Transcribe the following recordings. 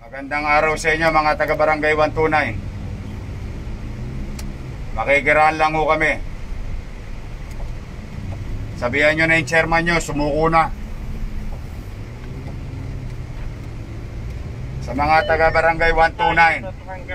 Magandang araw sa inyo mga taga-Barangay 129. Makikiraan lang ho kami. Sabihan nyo na yung chairman nyo, sumuko na. Sa mga taga-Barangay 129,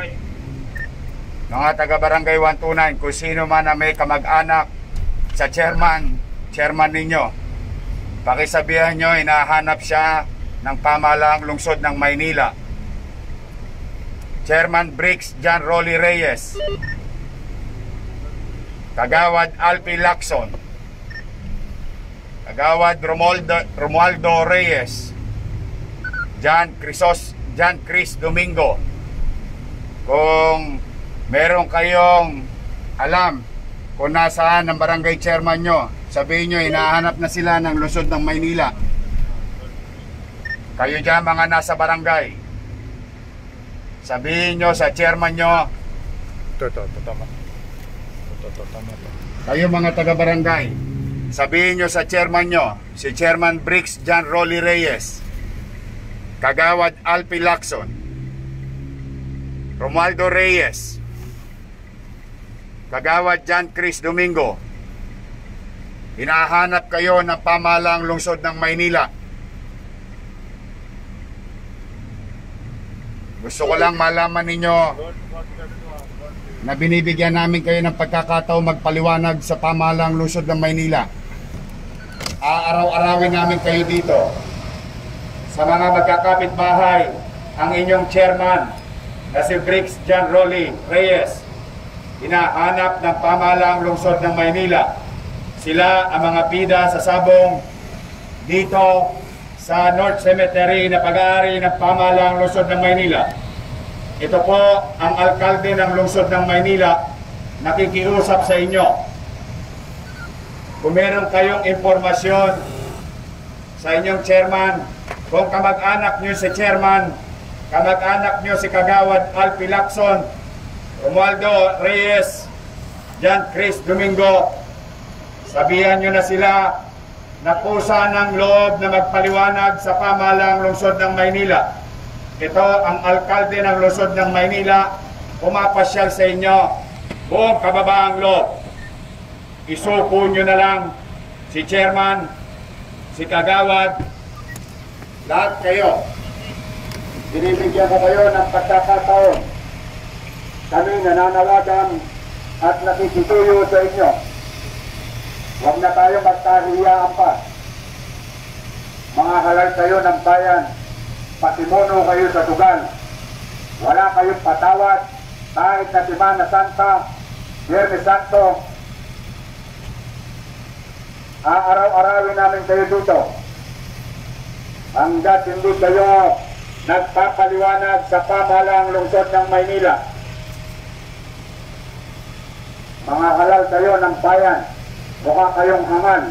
mga taga-Barangay 129, kung sino man na may kamag-anak sa chairman ninyo, pakisabihan nyo, hinahanap siya ng pamahalaang lungsod ng Maynila. Chairman Briggs John Rolly Reyes, Kagawad Alpi Lacson, Kagawad Romualdo Reyes, John Chris Domingo. Kung meron kayong alam kung nasaan ang barangay chairman nyo, sabihin nyo, hinahanap na sila ng lungsod ng Maynila. Kayo dyan mga nasa barangay, sabihin nyo sa chairman nyo. Tama. Kayo mga taga-barangay, sabihin nyo sa chairman nyo, si Chairman Briggs John Rolly Reyes, Kagawad Alpi Lacson, Romualdo Reyes, Kagawad John Chris Domingo, hinahanap kayo ng pamahalaang lungsod ng Maynila. Gusto ko lang malaman ninyo na binibigyan namin kayo ng pagkakataon magpaliwanag sa pamahalaang lungsod ng Maynila. Aaraw-arawin namin kayo dito. Sa mga magkakapit-bahay, ang inyong chairman na si Briggs John Rolly Reyes, hinahanap ng pamahalaang lungsod ng Maynila. Sila ang mga pida sa sabong dito sa North Cemetery na pag-aari ng pamahalaang lungsod ng Maynila. Ito po ang alkalde ng lungsod ng Maynila, nakikiusap sa inyo. Kung meron kayong impormasyon sa inyong chairman, kung kamag-anak nyo si chairman, kamag-anak nyo si Kagawad Alpi Lacson, Romualdo Reyes, John Chris Domingo, sabihan nyo na sila na kusa ng loob na magpaliwanag sa pamahalaang lungsod ng Maynila. Ito ang alkalde ng lungsod ng Maynila, pumapasyal sa inyo, buong kababaang loob. Isuko nyo na lang si chairman, si Kagawad, lahat kayo. Binibigyan ko kayo ng pagkakataon. Kami nananawagan at nakikituyo sa inyo. Huwag na tayo magkahiyaan pa. Mga halal kayo ng bayan, pasimuno kayo sa tugal. Wala kayong patawad kahit na Semana Santa, Biyernes Santo. Aaraw-arawin namin kayo dito. Hanggat hindi kayo nagpapaliwanag sa pamahalaang lungsod ng Maynila. Mga halal kayo ng bayan, mukha kayong hangal.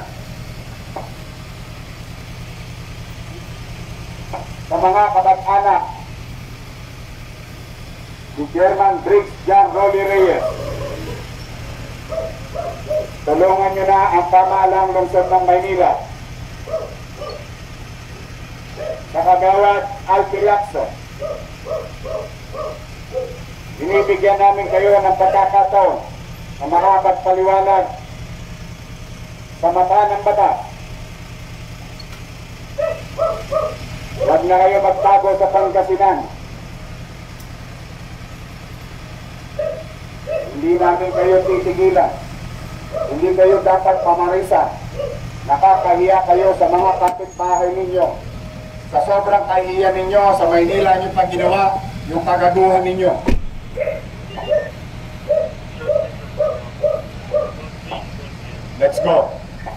Sa mga kabag-anak, si Chairman Briggs John Rolly Reyes, tulungan nyo na ang pamahalaang lungsod ng Maynila. Sa Kagawad Alpi Lacson, binibigyan namin kayo ng pagkakataon na makapagpaliwanag sa mata ng batas. Huwag na kayo magtago sa Pangasinan. Hindi namin kayo titigilan. Hindi kayo dapat pamarisa. Nakakahiya kayo sa mga kapitbahay ninyo. Sa sobrang kahiya ninyo, sa Maynila nyo pag ginawa, yung kagaduhan ninyo. Let's go.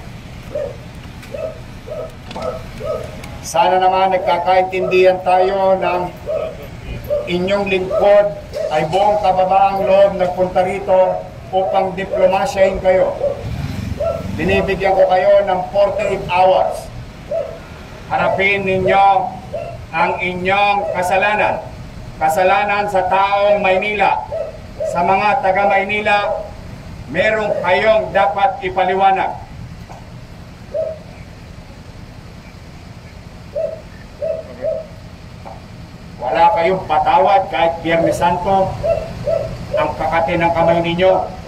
Sana naman nagkakaintindihan tayo ng inyong lingkod ay buong kababaang loob nagpunta rito upang diplomasyahin kayo. Binibigyan ko kayo ng 48 hours. Harapin ninyo ang inyong kasalanan. Kasalanan sa taong Maynila. Sa mga taga Maynila, meron kayong dapat ipaliwanag. Wala kayong patawad kahit Biyernes Santo? Ang kakati ng kamay ninyo.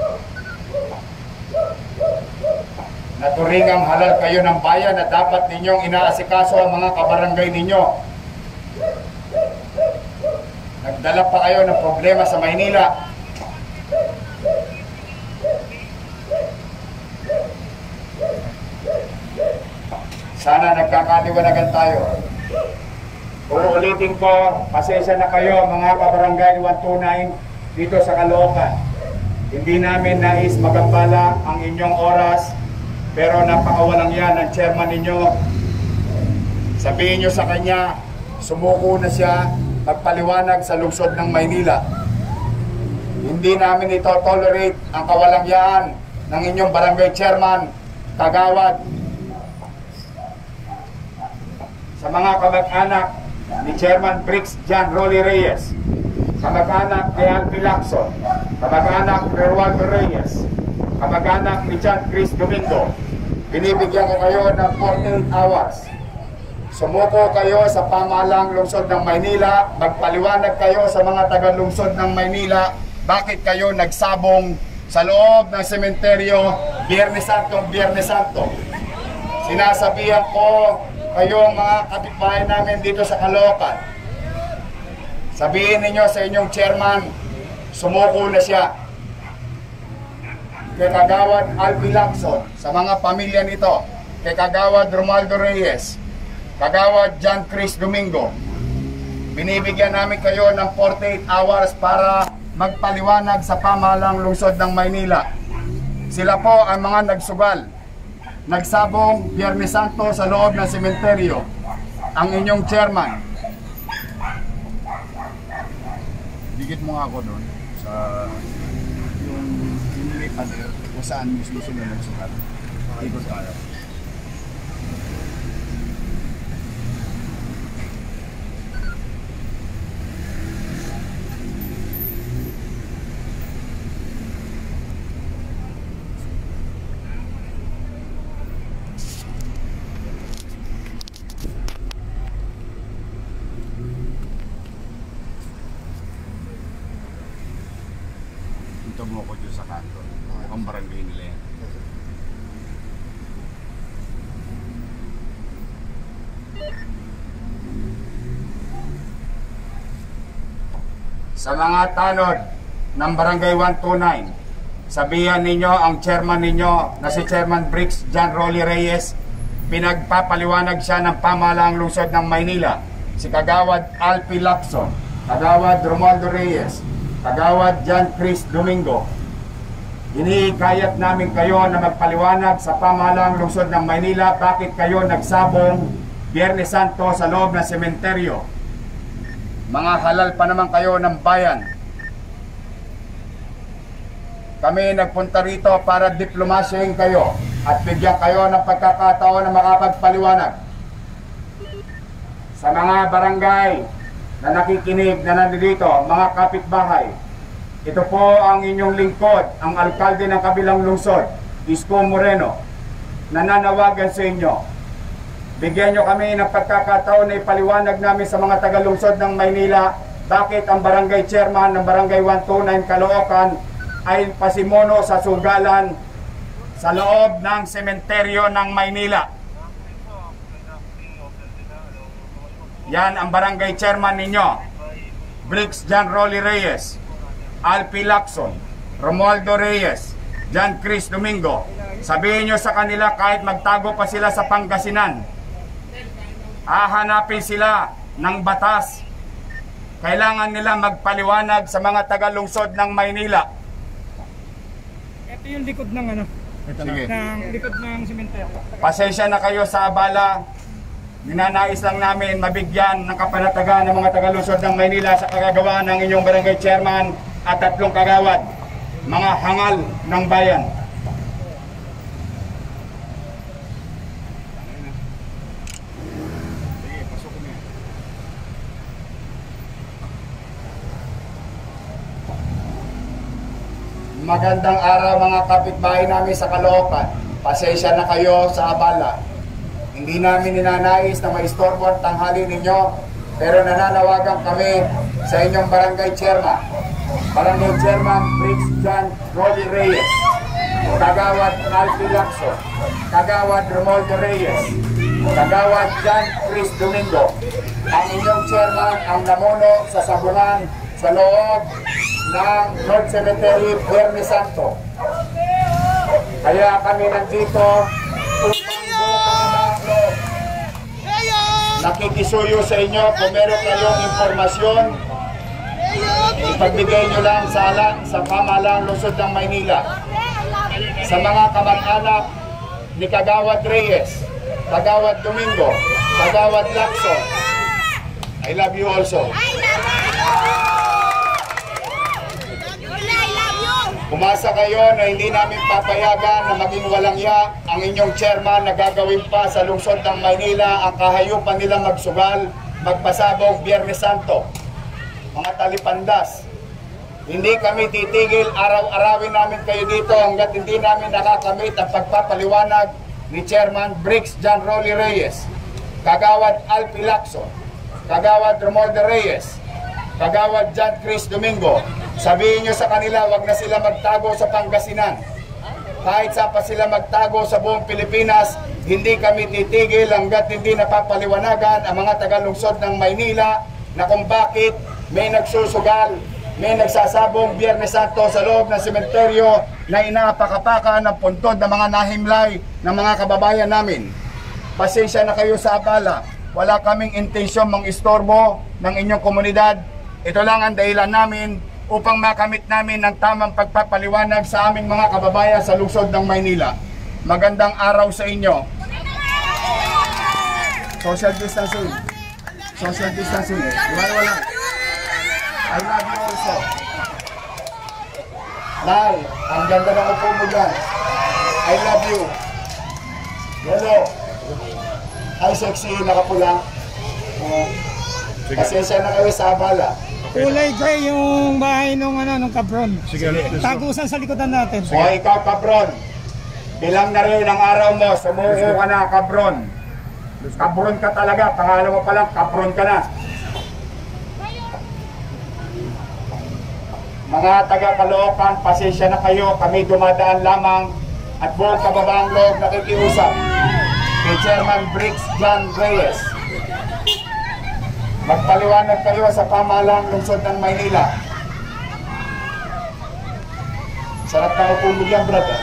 Naturingang halal kayo ng bayan na dapat ninyong inaasikaso ang mga kabarangay ninyo. Nagdala pa kayo ng problema sa Maynila. Sana nagkakaliwanagan tayo. Uulitin ko, pasensya na kayo mga kabarangay 129 dito sa Caloocan. Hindi namin nais magambala ang inyong oras, pero napakawalang yan ang chairman ninyo. Sabihin nyo sa kanya, sumuko na siya magpaliwanag sa lungsod ng Maynila. Hindi namin ito tolerate ang kawalangyaan ng inyong barangay chairman, kagawad. Sa mga kamag-anak ni Chairman Brix John Rolly Reyes, kamag-anak ni Alpi Lacson, kamag-anak ni Romualdo Reyes, kamag-anak ni John Chris Domingo, binibigyan ko kayo ng 48 hours. Sumuko kayo sa pamahalang lungsod ng Maynila, magpaliwanag kayo sa mga taga-lungsod ng Maynila, bakit kayo nagsabong sa loob ng sementeryo Biyernes Santo. Sinasabihan ko kayo mga kapitbahay namin dito sa Caloocan, sabihin ninyo sa inyong chairman, sumuko na siya. Kay Kagawad Alpi Lacson, sa mga pamilya nito, kay Kagawad Romualdo Reyes, Kagawad John Chris Domingo, binibigyan namin kayo ng 48 hours para magpaliwanag sa pamahalang lungsod ng Maynila. Sila po ang mga nagsugal, nagsabong Biyernes Santo sa loob ng sementeryo. Ang inyong chairman. Dikit mo nga ako doon sa yung pader kung saan mismo sila nagsukat. Ikot tayo. Ito mo ko dyan sa kanto. Ang barangay nila yan. Sa mga tanod ng Barangay 129, sabihan ninyo ang chairman ninyo na si Chairman Brix John Rolly Reyes, pinagpapaliwanag siya ng pamahalaang lungsod ng Maynila. Si Kagawad Alpi Lacson, Kagawad Romualdo Reyes, Kagawad John Chris Domingo, hinihikayat namin kayo na magpaliwanag sa pamahalaang lungsod ng Maynila bakit kayo nagsabong Biyernes Santo sa loob ng sementeryo. Mga halal pa naman kayo ng bayan. Kami nagpunta rito para diplomasyahin kayo at bigyan kayo ng pagkakataon na makapagpaliwanag. Sa mga barangay na nakikinig na nandito, mga kapitbahay, ito po ang inyong lingkod, ang alkalde ng kabilang lungsod, Isko Moreno, nananawagan sa inyo. Bigyan nyo kami ng pagkakataon na ipaliwanag namin sa mga taga-lungsod ng Maynila bakit ang barangay chairman ng Barangay 129 Caloocan ay pasimono sa sugalan sa loob ng sementeryo ng Maynila. Yan ang barangay chairman ninyo, Brix John Rolly Reyes, Alpi Lacson, Romualdo Reyes, John Chris Domingo. Sabihin nyo sa kanila kahit magtago pa sila sa Pangasinan, hahanapin sila ng batas. Kailangan nila magpaliwanag sa mga taga-lungsod ng Maynila. Ito yung likod ng ano? Sige. Ng likod ng sementeryo. Pasensya na kayo sa abala. Ninanais lang namin mabigyan ng kapanatagan ng mga taga-lungsod ng Maynila sa kagagawa ng inyong barangay chairman at 3 kagawad, mga hangal ng bayan. Magandang araw mga kapitbahay namin sa Caloocan. Pasensya na kayo sa abala. Hindi namin ninanais na maistorbo ang tanghali ninyo, pero nananawagan kami sa inyong barangay chairman. Barangay Chairman Briggs John Rolly Reyes, Kagawad Alfie Lacson, Kagawad Romualdo Reyes, Kagawad John Chris Domingo. Ang inyong chairman ang namuno sa sabungan sa loob ng North Cemetery, Biyernes Santo. Kaya kami nandito upang nakikisuyo sa inyo kung meron kayong impormasyon, ipagbigay nyo lang sa pamahalang lungsod ng Maynila. Sa mga kamag-anak ni Kagawad Reyes, Kagawad Domingo, Kagawad Lacson, I love you also. Umasa kayo na hindi namin papayagan na maging walang ya ang inyong chairman na gagawin pa sa lungsod ng Maynila ang kahayupan nila magsugal, magpasabog Biyernes Santo. Mga talipandas, hindi kami titigil, araw-arawin namin kayo dito hanggat hindi namin nakakamit ang pagpapaliwanag ni Chairman Briggs John Rolly Reyes, Kagawad Alfie Lacson, Kagawad Romualdo Reyes, Kagawad John Chris Domingo. Sabihin nyo sa kanila, wag na sila magtago sa Pangasinan. Kahit saan pa sila magtago sa buong Pilipinas, hindi kami titigil hanggat hindi napapaliwanagan ang mga tagalungsod ng Maynila na kung bakit may nagsusugal, may nagsasabong Biyernes Santo sa loob ng sementeryo na inaapakapakan ng puntod ng mga nahimlay ng mga kababayan namin. Pasensya na kayo sa abala. Wala kaming intensyon mang-istorbo ng inyong komunidad. Ito lang ang dahilan namin upang makamit namin ang tamang pagpapaliwanag sa aming mga kababayan sa lungsod ng Maynila. Magandang araw sa inyo. Social distancing. Social distancing. Wala. I love you also. Nay, ang ganda ng upo mo dyan. I love you. Hello. Hi, sexy, nakapula. Pasensya na kayo sa abala. Kulay gray yung bahay nung kabron. Sige, tagusan sa likodan natin. O ikaw, kabron. Bilang na rin ang araw mo, sumuko ka na, kabron. Kabron ka talaga, pangalan mo palang, kabron ka na. Mga taga-Caloocan, pasensya na kayo, kami dumadaan lamang at buong kababaang loob nakikiusap kay Chairman Briggs John Reyes. Magpaliwanag kayo sa pamahalang lungsod ng Maynila. Sarap na upo mo dyan, brother.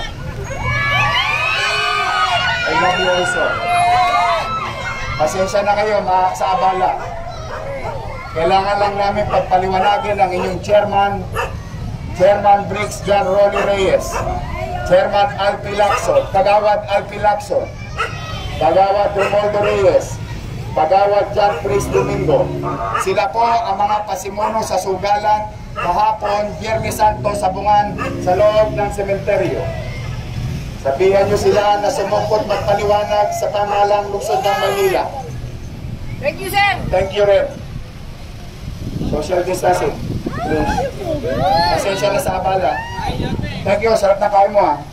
I love you also. Pasensya na kayo sa abala. Kailangan lang namin pagpaliwanagin ang inyong chairman, Chairman Briggs John Rolly Reyes, Chairman Alfie Lacson, Kagawad Alfie Lacson, Kagawad Romualdo Reyes, Kagawad John Chris Domingo. Sila po ang mga pasimuno sa sugalan kahapon, Biyernes Santo, Sabungan, sa loob ng sementeryo. Sabihan nyo sila na sumupot magpaliwanag sa pamahalang lungsod ng Manila. Thank you, sir! Thank you, Rep. Social distancing. Pasensya na sa abala. Thank you, sarap na kain mo ha.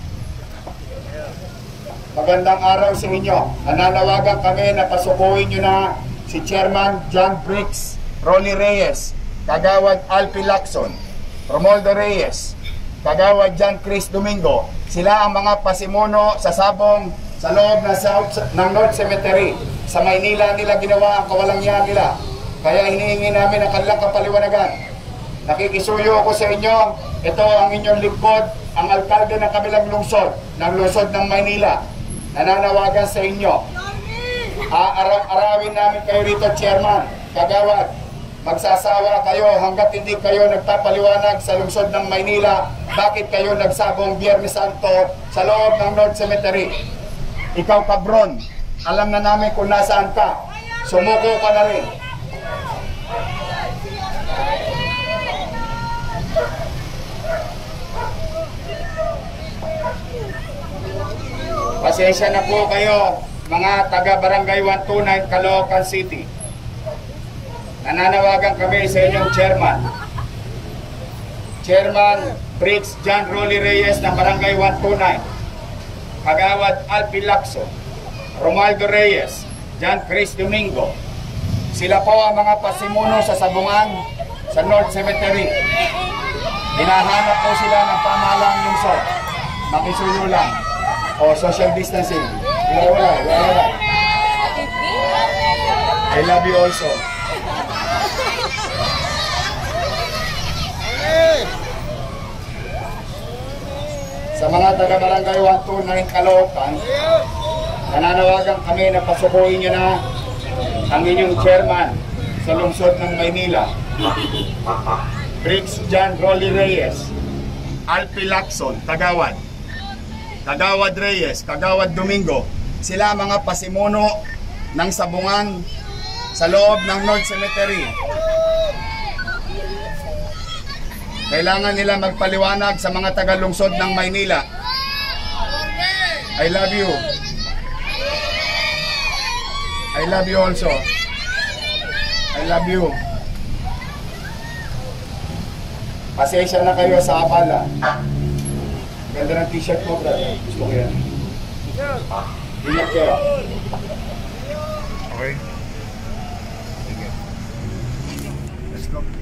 Magandang araw sa inyo. Nananawagan kami na pasukuin nyo na si Chairman John Briggs Rolly Reyes, Kagawad Alfie Lacson, Romualdo Reyes, Kagawad John Chris Domingo. Sila ang mga pasimuno sa sabong sa loob ng North Cemetery. Sa Maynila nila ginawa ang kawalangyaan nila. Kaya hinihingi namin ang kanilang kapaliwanagan. Nakikisuyo ako sa inyo. Ito ang inyong lingkod, ang alkalde ng kabilang lungsod, ng lungsod ng Maynila. Nananawagan sa inyo. Aaraw-arawin namin kayo rito, Chairman, Kagawad. Magsasawa kayo hanggat hindi kayo nagpapaliwanag sa lungsod ng Maynila bakit kayo nagsabong Biyernes Santo sa loob ng North Cemetery. Ikaw, kabron, alam na namin kung nasaan ka. Sumuko ka na rin. Pasensya na po kayo, mga taga-Barangay 129, Caloocan City. Nananawagan kami sa inyong chairman. Chairman Briggs John Rolly Reyes ng Barangay 129, Kagawad Alfie Lacson, Romualdo Reyes, John Chris Domingo. Sila po ang mga pasimuno sa sabungan sa North Cemetery. Hinahanap po sila ng pamahalang lungsod. Makisuyo lang. O social distancing. Wala. I love you also. Sa mga taga-barangay 129 Caloocan, nananawagan kami na pasukuin nyo na ang inyong chairman sa lungsod ng Maynila, Briggs John Rolly Reyes, Alpi Lacson, Kagawad Reyes, Kagawad Domingo. Sila mga pasimuno ng sabungan sa loob ng North Cemetery. Kailangan nila magpaliwanag sa mga taga-lungsod ng Maynila. I love you. I love you also. I love you. Pasensya na kayo sa abala. Ganda ng t-shirt mo, brother. Gusto ko yan. Ingat kayo. Okay. Sige. Let's go.